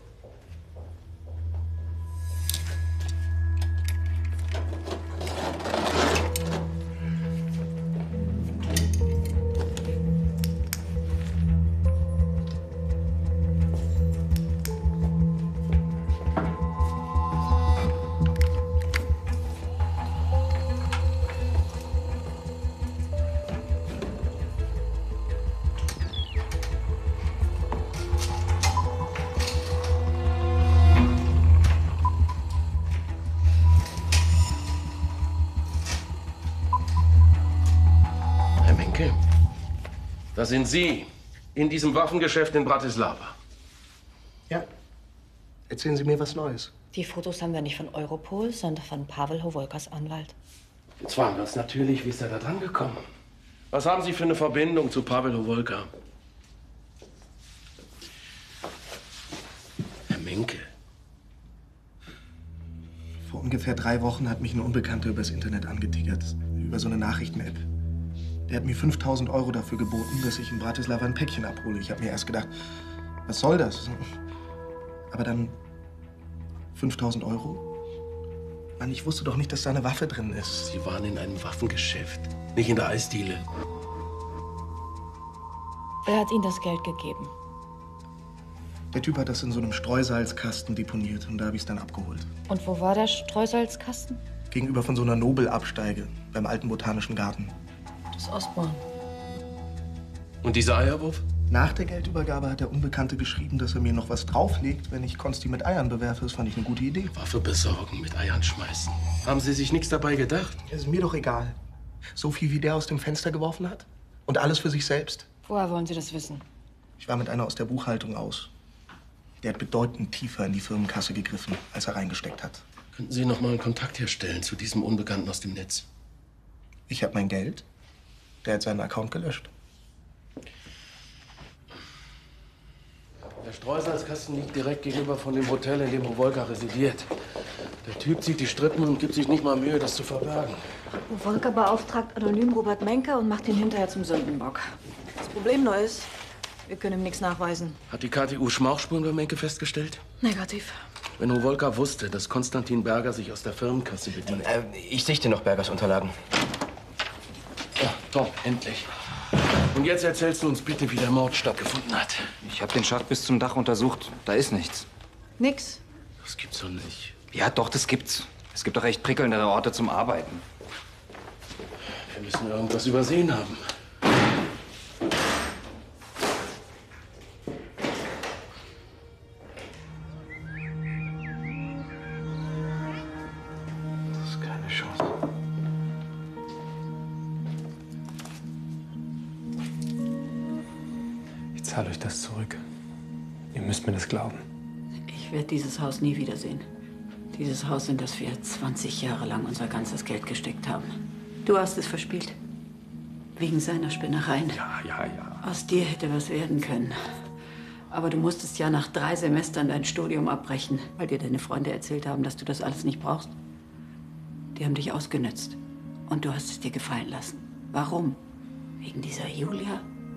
Das sind Sie in diesem Waffengeschäft in Bratislava. Ja. Erzählen Sie mir was Neues. Die Fotos haben wir nicht von Europol, sondern von Pavel Hovolkas Anwalt. Jetzt fragen wir uns natürlich, wie ist er da dran gekommen? Was haben Sie für eine Verbindung zu Pavel Hovolka? Herr Menke. Vor ungefähr drei Wochen hat mich ein Unbekannter übers Internet angetickert. Über so eine Nachrichten-App. Der hat mir fünftausend Euro dafür geboten, dass ich in Bratislava ein Päckchen abhole. Ich habe mir erst gedacht, was soll das? Aber dann fünftausend Euro? Mann, ich wusste doch nicht, dass da eine Waffe drin ist. Sie waren in einem Waffengeschäft, nicht in der Eisdiele. Wer hat Ihnen das Geld gegeben? Der Typ hat das in so einem Streusalzkasten deponiert und da habe ich es dann abgeholt. Und wo war der Streusalzkasten? Gegenüber von so einer Nobelabsteige beim alten Botanischen Garten. Das Ostborn. Und dieser Eierwurf? Nach der Geldübergabe hat der Unbekannte geschrieben, dass er mir noch was drauflegt, wenn ich Konsti mit Eiern bewerfe. Das fand ich eine gute Idee. Waffe besorgen, mit Eiern schmeißen. Haben Sie sich nichts dabei gedacht? Ist mir doch egal. So viel wie der aus dem Fenster geworfen hat. Und alles für sich selbst. Woher wollen Sie das wissen? Ich war mit einer aus der Buchhaltung aus. Der hat bedeutend tiefer in die Firmenkasse gegriffen, als er reingesteckt hat. Könnten Sie noch mal einen Kontakt herstellen zu diesem Unbekannten aus dem Netz? Ich habe mein Geld. Der hat seinen Account gelöscht. Der Streusalzkasten liegt direkt gegenüber von dem Hotel, in dem Hovolka residiert. Der Typ zieht die Strippen und gibt sich nicht mal Mühe, das zu verbergen. Hovolka beauftragt anonym Robert Menke und macht ihn hinterher zum Sündenbock. Das Problem nur ist, wir können ihm nichts nachweisen. Hat die K T U Schmauchspuren bei Menke festgestellt? Negativ. Wenn Hovolka wusste, dass Konstantin Berger sich aus der Firmenkasse bedient. Äh, ich sichte noch Bergers Unterlagen. Ja, top, endlich. Und jetzt erzählst du uns bitte, wie der Mord stattgefunden hat. Ich habe den Schacht bis zum Dach untersucht. Da ist nichts. Nix? Das gibt's doch nicht. Ja, doch, das gibt's. Es gibt doch recht prickelndere Orte zum Arbeiten. Wir müssen irgendwas übersehen haben. Das ist keine Chance. Ich zahle euch das zurück. Ihr müsst mir das glauben. Ich werde dieses Haus nie wiedersehen. Dieses Haus, in das wir zwanzig Jahre lang unser ganzes Geld gesteckt haben. Du hast es verspielt. Wegen seiner Spinnereien. Ja, ja, ja. Aus dir hätte was werden können. Aber du musstest ja nach drei Semestern dein Studium abbrechen, weil dir deine Freunde erzählt haben, dass du das alles nicht brauchst. Die haben dich ausgenützt. Und du hast es dir gefallen lassen. Warum? Wegen dieser Julia?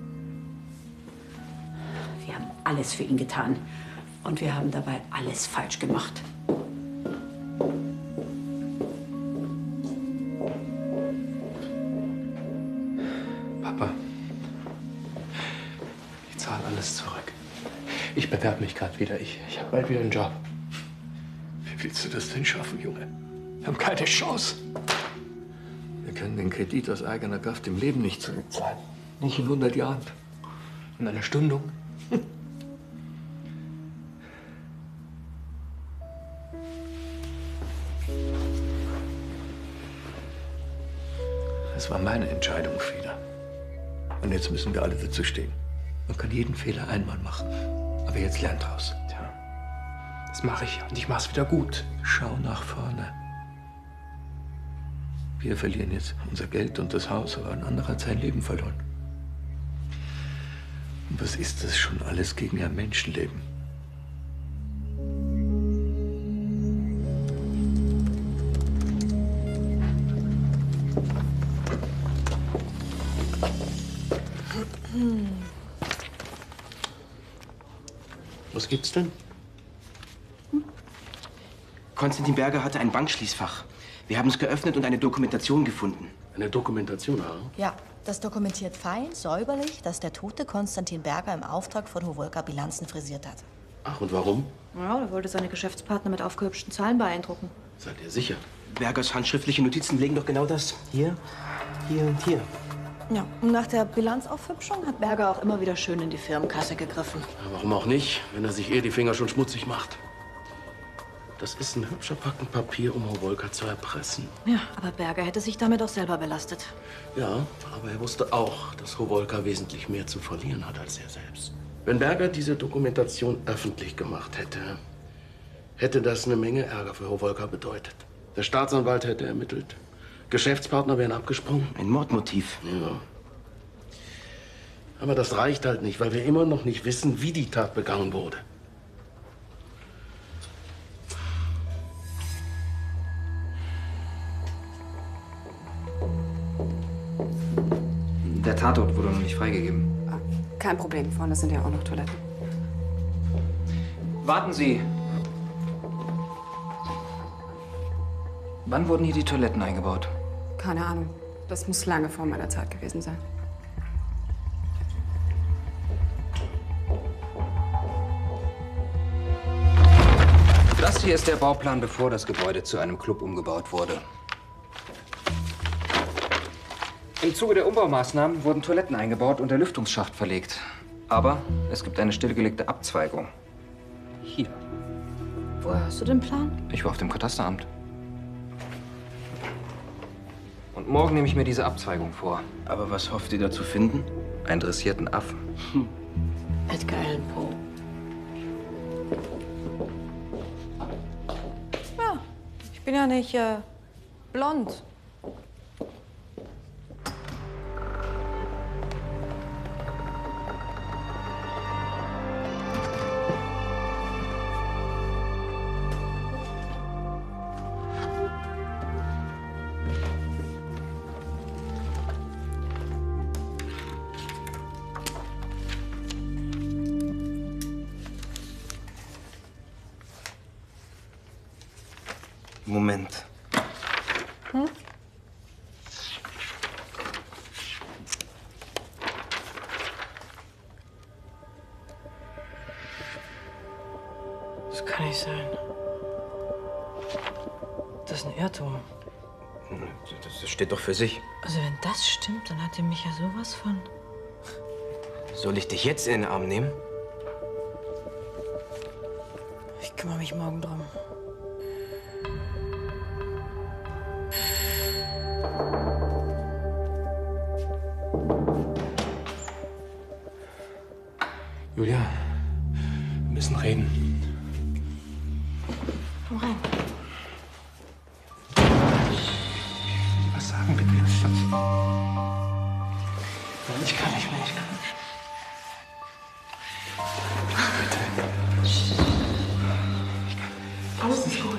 Wir haben alles für ihn getan. Und wir haben dabei alles falsch gemacht. Papa, ich zahle alles zurück. Ich bewerbe mich gerade wieder. Ich, ich habe bald wieder einen Job. Wie willst du das denn schaffen, Junge? Wir haben keine Chance. Wir können den Kredit aus eigener Kraft im Leben nicht zurückzahlen. Nicht in hundert Jahren. Und eine Stundung? Es war meine Entscheidung, Frieda. Und jetzt müssen wir alle dazu stehen. Man kann jeden Fehler einmal machen. Aber jetzt lernt draus. Tja, das mache ich. Und ich mache es wieder gut. Schau nach vorne. Wir verlieren jetzt unser Geld und das Haus, aber ein anderer hat sein Leben verloren. Und was ist das schon alles gegen ein Menschenleben? Was gibt's denn? Konstantin Berger hatte ein Bankschließfach. Wir haben es geöffnet und eine Dokumentation gefunden. Eine Dokumentation, ja? Ja, das dokumentiert fein, säuberlich, dass der tote Konstantin Berger im Auftrag von Hovolka Bilanzen frisiert hat. Ach, und warum? Ja, er wollte seine Geschäftspartner mit aufgehübschten Zahlen beeindrucken. Seid ihr sicher? Bergers handschriftliche Notizen legen doch genau das. Hier, hier und hier. Ja, und nach der Bilanzaufhübschung hat Berger auch immer wieder schön in die Firmenkasse gegriffen. Ja, warum auch nicht, wenn er sich eh die Finger schon schmutzig macht? Das ist ein hübscher Packen Papier, um Hovolka zu erpressen. Ja, aber Berger hätte sich damit auch selber belastet. Ja, aber er wusste auch, dass Hovolka wesentlich mehr zu verlieren hat als er selbst. Wenn Berger diese Dokumentation öffentlich gemacht hätte, hätte das eine Menge Ärger für Hovolka bedeutet. Der Staatsanwalt hätte ermittelt. Geschäftspartner wären abgesprungen. Ein Mordmotiv. Ja. Aber das reicht halt nicht, weil wir immer noch nicht wissen, wie die Tat begangen wurde. Der Tatort wurde noch nicht freigegeben. Kein Problem, vorne sind ja auch noch Toiletten. Warten Sie! Wann wurden hier die Toiletten eingebaut? Keine Ahnung. Das muss lange vor meiner Zeit gewesen sein. Das hier ist der Bauplan, bevor das Gebäude zu einem Club umgebaut wurde. Im Zuge der Umbaumaßnahmen wurden Toiletten eingebaut und der Lüftungsschacht verlegt. Aber es gibt eine stillgelegte Abzweigung. Hier. Woher hast du den Plan? Ich war auf dem Katasteramt. Und morgen nehme ich mir diese Abzweigung vor. Aber was hofft ihr da zu finden? Einen dressierten Affen. Hm. Edgar Allan Poe. Ja, ich bin ja nicht äh, blond. Moment. Hm? Das kann nicht sein. Das ist ein Irrtum. Das steht doch für sich. Also wenn das stimmt, dann hat er mich ja sowas von... Soll ich dich jetzt in den Arm nehmen? Ich kümmere mich morgen drum. Julia, wir müssen reden. Komm rein. Was sagen, bitte? Nein, ich kann nicht mehr, ich kann nicht. Bitte. Alles ist gut.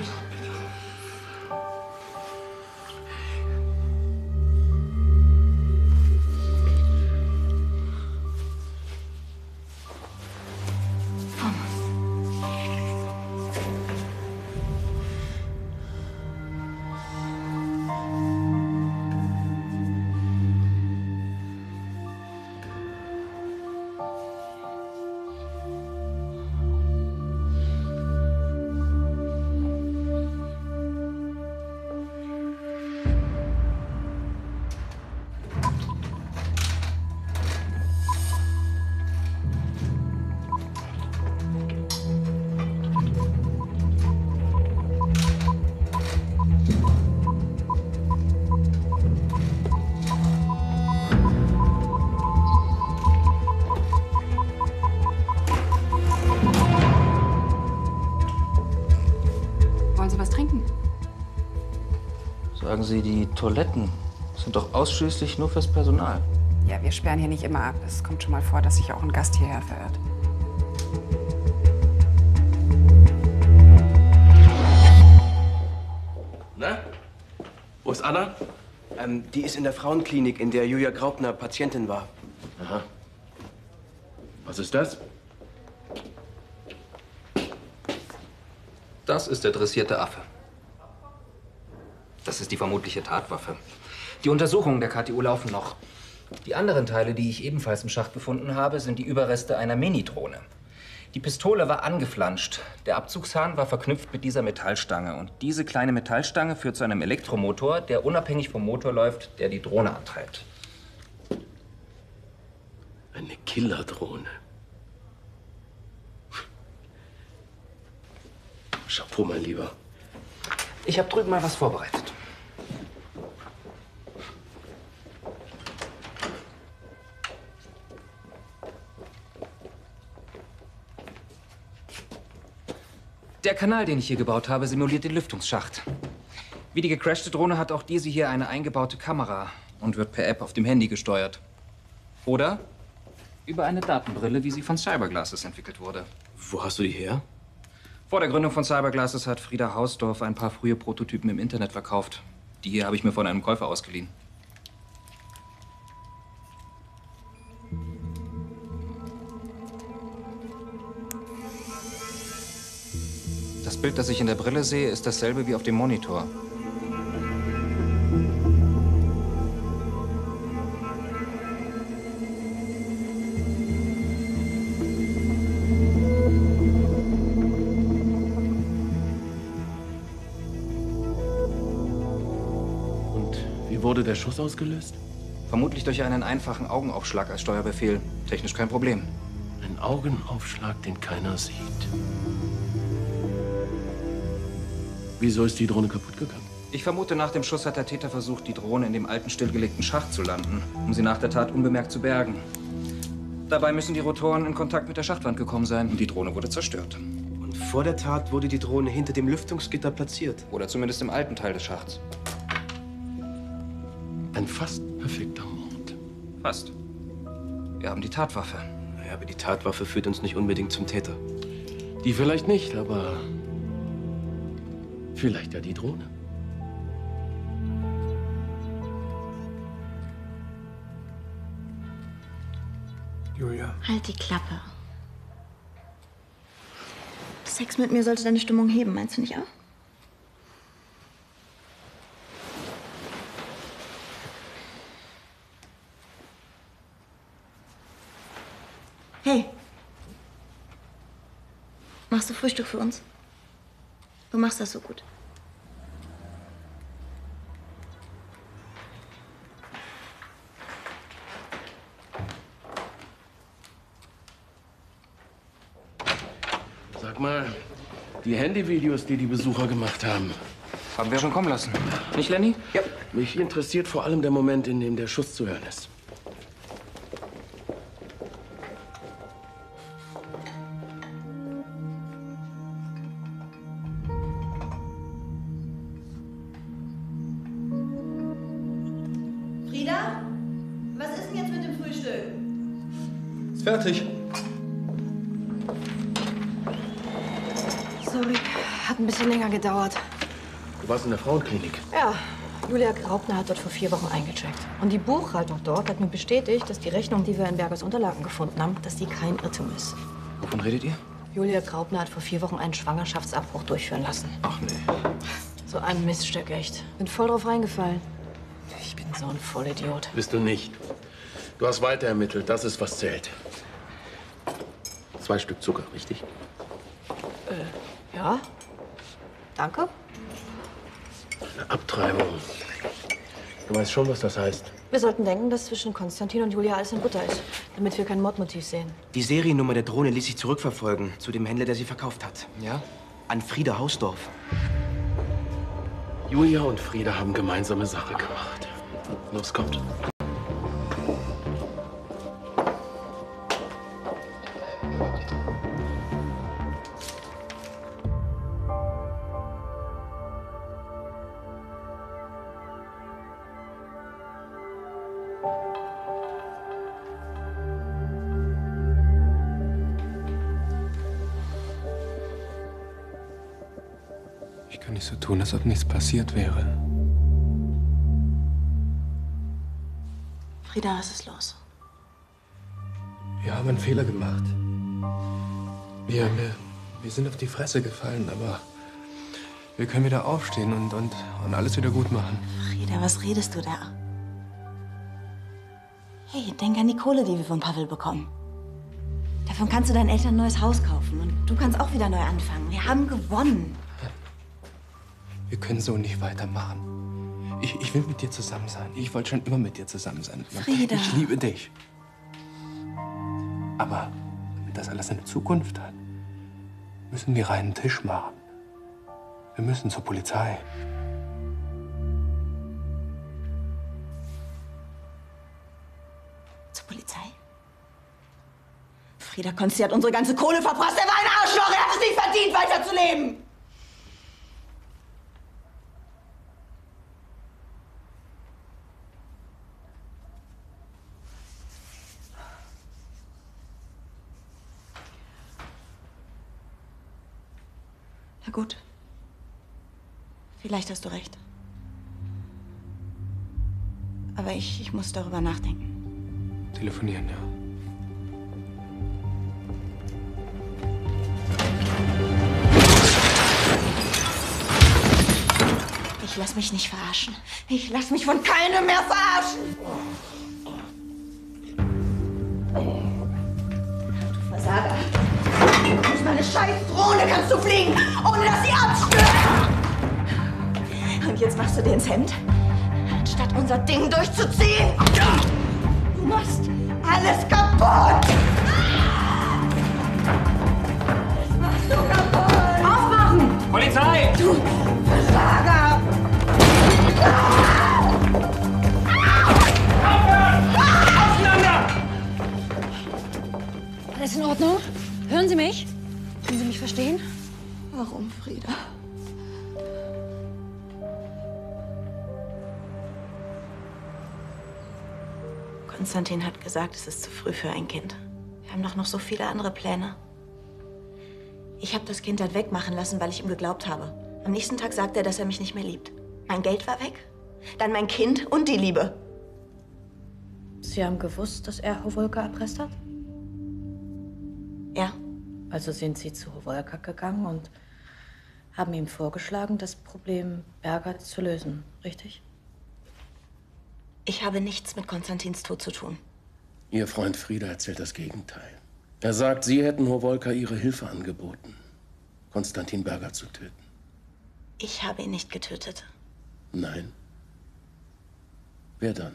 Wollen Sie was trinken? Sagen Sie, die Toiletten sind doch ausschließlich nur fürs Personal. Ja, wir sperren hier nicht immer ab. Es kommt schon mal vor, dass sich auch ein Gast hierher verirrt. Na? Wo ist Anna? Ähm, die ist in der Frauenklinik, in der Julia Graupner Patientin war. Aha. Was ist das? Das ist der dressierte Affe. Das ist die vermutliche Tatwaffe. Die Untersuchungen der K T U laufen noch. Die anderen Teile, die ich ebenfalls im Schacht gefunden habe, sind die Überreste einer Mini-Drohne. Die Pistole war angeflanscht. Der Abzugshahn war verknüpft mit dieser Metallstange. Und diese kleine Metallstange führt zu einem Elektromotor, der unabhängig vom Motor läuft, der die Drohne antreibt. Eine Killerdrohne. Chapeau, mein Lieber. Ich habe drüben mal was vorbereitet. Der Kanal, den ich hier gebaut habe, simuliert den Lüftungsschacht. Wie die gecrashte Drohne hat auch diese hier eine eingebaute Kamera und wird per App auf dem Handy gesteuert. Oder über eine Datenbrille, wie sie von Cyberglasses entwickelt wurde. Wo hast du die her? Vor der Gründung von Cyberglasses hat Frieda Hausdorf ein paar frühe Prototypen im Internet verkauft. Die hier habe ich mir von einem Käufer ausgeliehen. Das Bild, das ich in der Brille sehe, ist dasselbe wie auf dem Monitor. Wie wurde der Schuss ausgelöst? Vermutlich durch einen einfachen Augenaufschlag als Steuerbefehl. Technisch kein Problem. Ein Augenaufschlag, den keiner sieht. Wieso ist die Drohne kaputt gegangen? Ich vermute, nach dem Schuss hat der Täter versucht, die Drohne in dem alten, stillgelegten Schacht zu landen, um sie nach der Tat unbemerkt zu bergen. Dabei müssen die Rotoren in Kontakt mit der Schachtwand gekommen sein und die Drohne wurde zerstört. Und vor der Tat wurde die Drohne hinter dem Lüftungsgitter platziert. Oder zumindest im alten Teil des Schachts. Ein fast perfekter Mord. Fast. Wir haben die Tatwaffe. Naja, aber die Tatwaffe führt uns nicht unbedingt zum Täter. Die vielleicht nicht, aber vielleicht ja die Drohne. Julia. Halt die Klappe. Sex mit mir sollte deine Stimmung heben, meinst du nicht auch? Hey. Machst du Frühstück für uns? Du machst das so gut. Sag mal, die Handyvideos, die die Besucher gemacht haben. Haben wir schon kommen lassen. Nicht, Lenny? Ja. Mich interessiert vor allem der Moment, in dem der Schuss zu hören ist. Frieda? Was ist denn jetzt mit dem Frühstück? Ist fertig. Sorry, hat ein bisschen länger gedauert. Du warst in der Frauenklinik. Ja, Julia Graupner hat dort vor vier Wochen eingecheckt. Und die Buchhaltung dort hat mir bestätigt, dass die Rechnung, die wir in Bergers Unterlagen gefunden haben, dass die kein Irrtum ist. Wovon redet ihr? Julia Graupner hat vor vier Wochen einen Schwangerschaftsabbruch durchführen lassen. Ach nee. So ein Miststück, echt. Bin voll drauf reingefallen. Ich bin so ein Vollidiot. Bist du nicht. Du hast weiter ermittelt, das ist, was zählt. Zwei Stück Zucker, richtig? Äh, ja. Danke. Eine Abtreibung. Du weißt schon, was das heißt. Wir sollten denken, dass zwischen Konstantin und Julia alles in Butter ist, damit wir kein Mordmotiv sehen. Die Seriennummer der Drohne ließ sich zurückverfolgen zu dem Händler, der sie verkauft hat. Ja? An Frieda Hausdorf. Julia und Frieda haben gemeinsame Sache gemacht. Los, kommt. Ich kann nicht so tun, als ob nichts passiert wäre. Frieda, was ist los? Wir haben einen Fehler gemacht. Wir, wir, wir sind auf die Fresse gefallen, aber Wir können wieder aufstehen und, und, und alles wieder gut machen. Frieda, was redest du da? Hey, denk an die Kohle, die wir von Pavel bekommen. Davon kannst du deinen Eltern ein neues Haus kaufen. Und du kannst auch wieder neu anfangen. Wir haben gewonnen. Wir können so nicht weitermachen. Ich, ich will mit dir zusammen sein. Ich wollte schon immer mit dir zusammen sein. Frieda. Ich liebe dich. Aber damit das alles eine Zukunft hat, müssen wir reinen Tisch machen. Wir müssen zur Polizei. Zur Polizei? Frieda Konsti hat unsere ganze Kohle verprasst. Er war ein Arschloch. Er hat es nicht verdient, weiterzuleben. Na gut. Vielleicht hast du recht. Aber ich, ich muss darüber nachdenken. Telefonieren, ja. Ich lass mich nicht verarschen. Ich lass mich von keinem mehr verarschen. Du Versager. Durch meine scheiß Drohne kannst du fliegen, ohne dass sie abstürzt. Und jetzt machst du dir ins Hemd, anstatt unser Ding durchzuziehen. Du machst alles kaputt. Das machst du kaputt. Aufmachen! Polizei! Du Versager! Auseinander! Alles in Ordnung? Hören Sie mich? Können Sie mich verstehen? Warum, Frieda? Konstantin hat gesagt, es ist zu früh für ein Kind. Wir haben doch noch so viele andere Pläne. Ich habe das Kind halt wegmachen lassen, weil ich ihm geglaubt habe. Am nächsten Tag sagt er, dass er mich nicht mehr liebt. Mein Geld war weg, dann mein Kind und die Liebe. Sie haben gewusst, dass er Hovolka erpresst hat? Ja. Also sind Sie zu Hovolka gegangen und haben ihm vorgeschlagen, das Problem Berger zu lösen, richtig? Ich habe nichts mit Konstantins Tod zu tun. Ihr Freund Frieda erzählt das Gegenteil. Er sagt, Sie hätten Hovolka ihre Hilfe angeboten, Konstantin Berger zu töten. Ich habe ihn nicht getötet. Nein. Wer dann?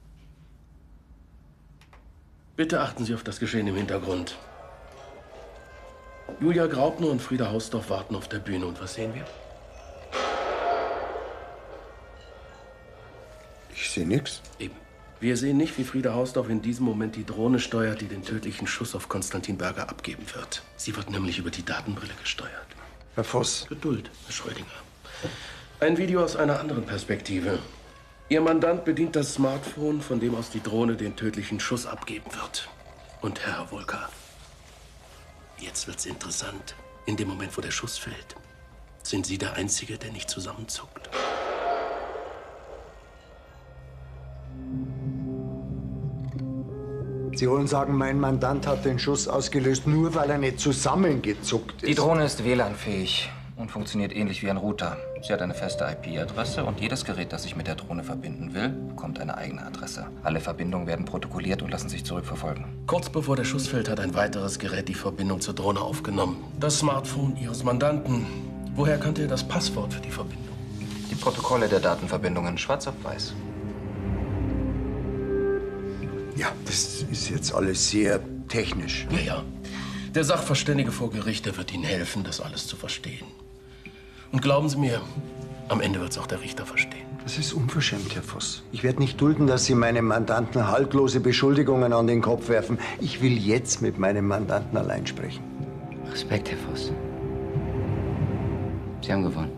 Bitte achten Sie auf das Geschehen im Hintergrund. Julia Graupner und Frieda Hausdorff warten auf der Bühne. Und was sehen wir? Ich sehe nichts. Eben. Wir sehen nicht, wie Frieda Hausdorff in diesem Moment die Drohne steuert, die den tödlichen Schuss auf Konstantin Berger abgeben wird. Sie wird nämlich über die Datenbrille gesteuert. Herr Voss. Geduld, Herr Schrödinger. Ein Video aus einer anderen Perspektive. Ihr Mandant bedient das Smartphone, von dem aus die Drohne den tödlichen Schuss abgeben wird. Und Herr Hovolka, jetzt wird's interessant. In dem Moment, wo der Schuss fällt, sind Sie der Einzige, der nicht zusammenzuckt. Sie wollen sagen, mein Mandant hat den Schuss ausgelöst, nur weil er nicht zusammengezuckt ist? Die Drohne ist W L A N-fähig und funktioniert ähnlich wie ein Router. Sie hat eine feste I P-Adresse und jedes Gerät, das sich mit der Drohne verbinden will, bekommt eine eigene Adresse. Alle Verbindungen werden protokolliert und lassen sich zurückverfolgen. Kurz bevor der Schuss fällt, hat ein weiteres Gerät die Verbindung zur Drohne aufgenommen. Das Smartphone Ihres Mandanten. Woher kannte er das Passwort für die Verbindung? Die Protokolle der Datenverbindungen, schwarz auf weiß. Ja, das ist jetzt alles sehr technisch. Ja, ja. Der Sachverständige vor Gericht, der wird Ihnen helfen, das alles zu verstehen. Und glauben Sie mir, am Ende wird es auch der Richter verstehen. Das ist unverschämt, Herr Voss. Ich werde nicht dulden, dass Sie meinem Mandanten haltlose Beschuldigungen an den Kopf werfen. Ich will jetzt mit meinem Mandanten allein sprechen. Respekt, Herr Voss. Sie haben gewonnen.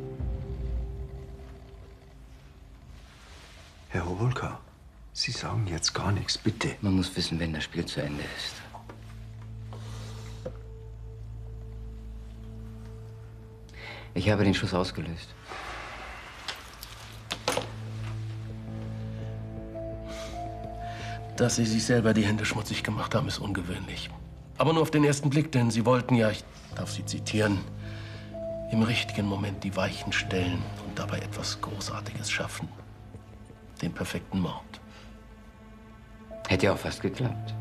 Herr Hovolka, Sie sagen jetzt gar nichts, bitte. Man muss wissen, wenn das Spiel zu Ende ist. Ich habe den Schuss ausgelöst. Dass Sie sich selber die Hände schmutzig gemacht haben, ist ungewöhnlich. Aber nur auf den ersten Blick, denn Sie wollten ja, ich darf Sie zitieren, Im richtigen Moment die Weichen stellen und dabei etwas Großartiges schaffen. Den perfekten Mord. Hätte ja auch fast geklappt.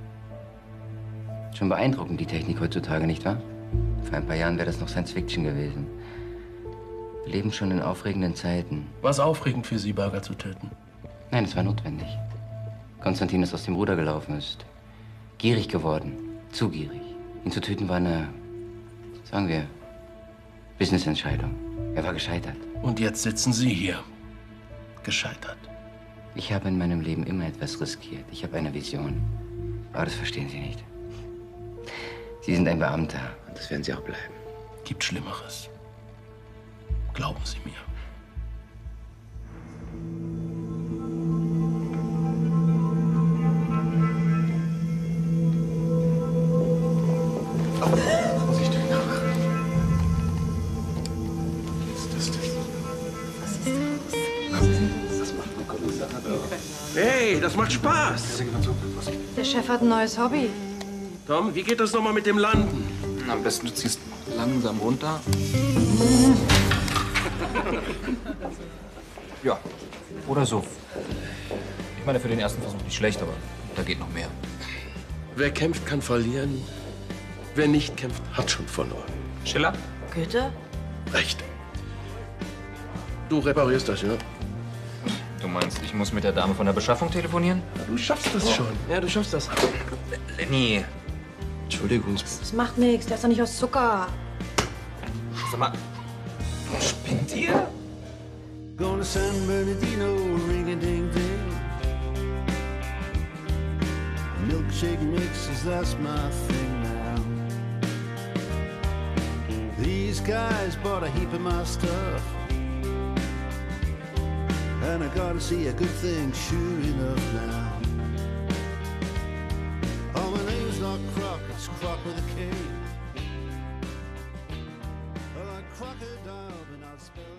Schon beeindruckend, die Technik heutzutage, nicht wahr? Vor ein paar Jahren wäre das noch Science Fiction gewesen. Wir leben schon in aufregenden Zeiten. War es aufregend für Sie, Berger zu töten? Nein, es war notwendig. Konstantin ist aus dem Ruder gelaufen, ist gierig geworden, zu gierig. Ihn zu töten war eine, sagen wir, Business-Entscheidung. Er war gescheitert. Und jetzt sitzen Sie hier, gescheitert. Ich habe in meinem Leben immer etwas riskiert. Ich habe eine Vision. Aber das verstehen Sie nicht. Sie sind ein Beamter und das werden Sie auch bleiben. Gibt Schlimmeres. Glauben Sie mir. Vorsicht. Was ist das denn? Was ist das? Das macht ein Kommissar. Hey, das macht Spaß. Der Chef hat ein neues Hobby. Tom, wie geht das nochmal mit dem Landen? Am besten du ziehst langsam runter. Ja, oder so. Ich meine, für den ersten Versuch nicht schlecht, aber da geht noch mehr. Wer kämpft, kann verlieren. Wer nicht kämpft, hat schon verloren. Schiller? Goethe? Recht. Du reparierst das, ja? Du meinst, ich muss mit der Dame von der Beschaffung telefonieren? Du schaffst das schon. Ja, du schaffst das. Lenny. Entschuldigung. Das macht nichts, der ist doch nicht aus Zucker. Sag mal, spinnt ihr? Gonna San Bernardino, ring-a-ding-ding. Milkshake mixes, that's my thing now. These guys bought a heap of my stuff. And I gotta see a good thing, sure enough now. Oh, my name's not Croc, it's Croc with a K. Well, like crocodile, but not spelled.